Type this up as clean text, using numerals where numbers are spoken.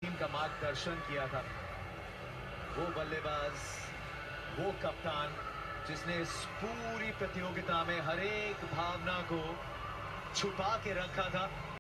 Team का मार्गदर्शन किया था। वो बल्लेबाज, वो कप्तान जिसने इस पूरी प्रतियोगिता में हर एक भावना को छुपा के रखा था।